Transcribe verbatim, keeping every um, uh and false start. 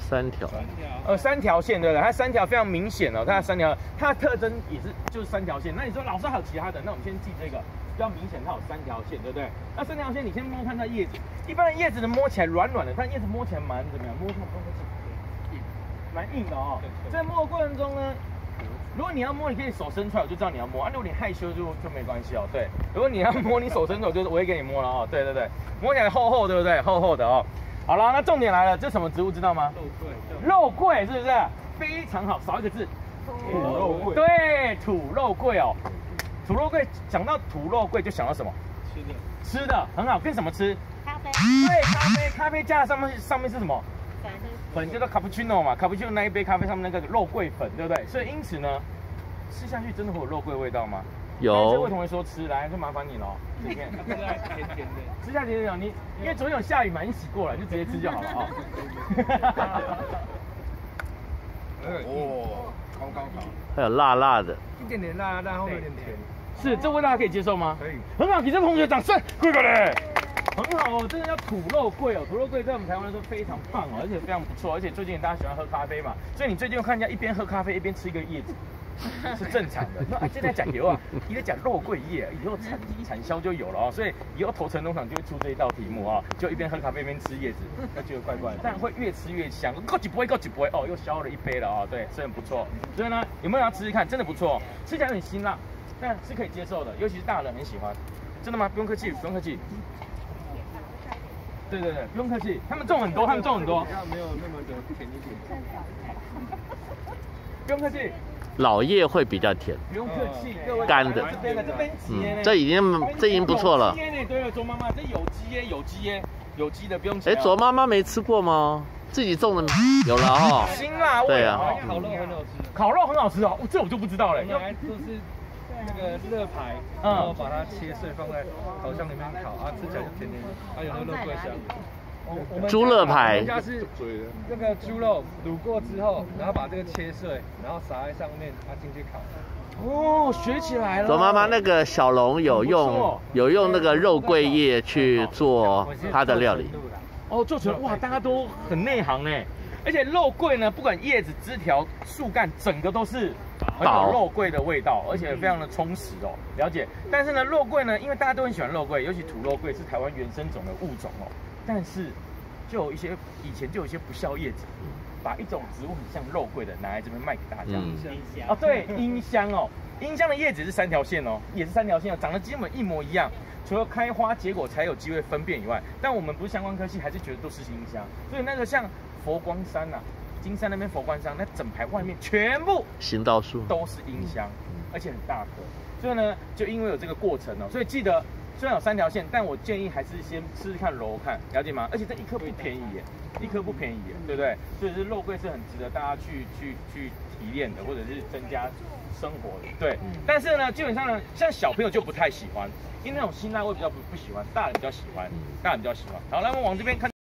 三条， 呃，三条线对不对？它三条非常明显哦，它的三条，它的特征也是就是三条线。那你说老师还有其他的？那我们先记这个，比较明显它有三条线，对不对？那三条线你先摸看它叶子，一般的叶子呢摸起来软软的，但叶子摸起来蛮怎么样？摸看摸看是硬，蛮硬的哦。在摸的过程中呢，如果你要摸，你可以手伸出来，我就知道你要摸。啊，如果你害羞就就没关系哦。对，如果你要摸，你手伸出来，就是我会给你摸了哦。对对对，摸起来厚厚，对不对？厚厚的哦。好了，那重点来了，这什么植物知道吗？肉桂，肉桂是不是？非常好，少一个字，土肉桂。对，土肉桂哦，土肉桂，讲到土肉桂就想到什么？吃的，吃的很好，跟什么吃？ 咖啡。 对，咖啡，咖啡加上面上面是什么？粉，粉叫做 cappuccino 嘛 ，cappuccino 那一杯咖啡上面那个肉桂粉，对不对？所以因此呢，吃下去真的会有肉桂味道吗？有。这位同学说吃，来就麻烦你了，今天甜甜的，吃下甜甜的，你因为昨天有下雨嘛，你洗过了，就直接吃就好了啊。 哦，刚刚好。 还有辣辣的， 一点点辣，但后面有点甜。 是，这味道可以接受吗？ 可以， 很好，给这同学掌声，贵贵嘞。很好哦，真的叫土肉桂哦，土肉桂在我们台湾来说非常棒哦，而且非常不错，而且最近大家喜欢喝咖啡嘛，所以你最近看人家一边喝咖啡一边吃一个叶子，是正常的。那现在讲油啊，你在讲肉桂叶，以后产产销就有了哦，所以以后头城农场就会出这一道题目啊，就一边喝咖啡一边吃叶子，那觉得怪怪的，但会越吃越香，够几不会够几不会哦，又消了一杯了哦，对，是很不错。所以呢，有没有要吃吃看？真的不错，吃起来很辛辣，但是可以接受的，尤其是大人很喜欢。真的吗？不用客气，不用客气。对对对，不用客气，他们种很多，他们种很多， 没有那么的甜一点。 不用客气， 老叶会比较甜， 不用客气，各位干的， 这边的这边嗯，这已经这已经不错了。 有机耶，对了，卓妈妈，这有机耶，有机耶，有机的不用钱。 哎，卓妈妈没吃过吗？自己种的有了哈， 辛辣味。 对啊， 烤肉很好吃， 烤肉很好吃哦，这我就不知道了。 原来都是那个乐排，然后把它切碎放在烤箱里面烤，啊，吃起来就甜甜的，啊，有那个肉桂香。我们猪肋排， 人家是那个猪肉卤过之后，然后把这个切碎，然后撒在上面，它进去烤。 哦，学起来了。 卓妈妈那个小龙有用有用那个肉桂叶去做它的料理。 哦，做成哇，大家都很内行哎。而且肉桂呢，不管叶子、枝条、树干，整个都是很有肉桂的味道，而且非常的充实哦。了解。但是呢，肉桂呢，因为大家都很喜欢肉桂，尤其土肉桂是台湾原生种的物种哦。但是就有一些以前就有一些不孝业者，把一种植物很像肉桂的拿来这边卖给大家。 嗯， 哦，对，丁香哦，丁香的叶子是三条线哦，也是三条线哦，长得基本一模一样。除了开花结果才有机会分辨以外，但我们不是相关科系，还是觉得都是丁香。所以那个像佛光山呐、啊，金山那边佛光山，那整排外面全部行道树都是丁香，而且很大颗。所以呢，就因为有这个过程哦，所以记得虽然有三条线，但我建议还是先试试看揉看，了解吗？而且这一颗不便宜耶，一颗不便宜耶，对不对？所以是肉桂是很值得大家去去去提炼的，或者是增加生活的，对。但是呢，基本上呢，像小朋友就不太喜欢，因为那种辛辣味比较不不喜欢，大人比较喜欢，大人比较喜欢。好，那我们往这边看。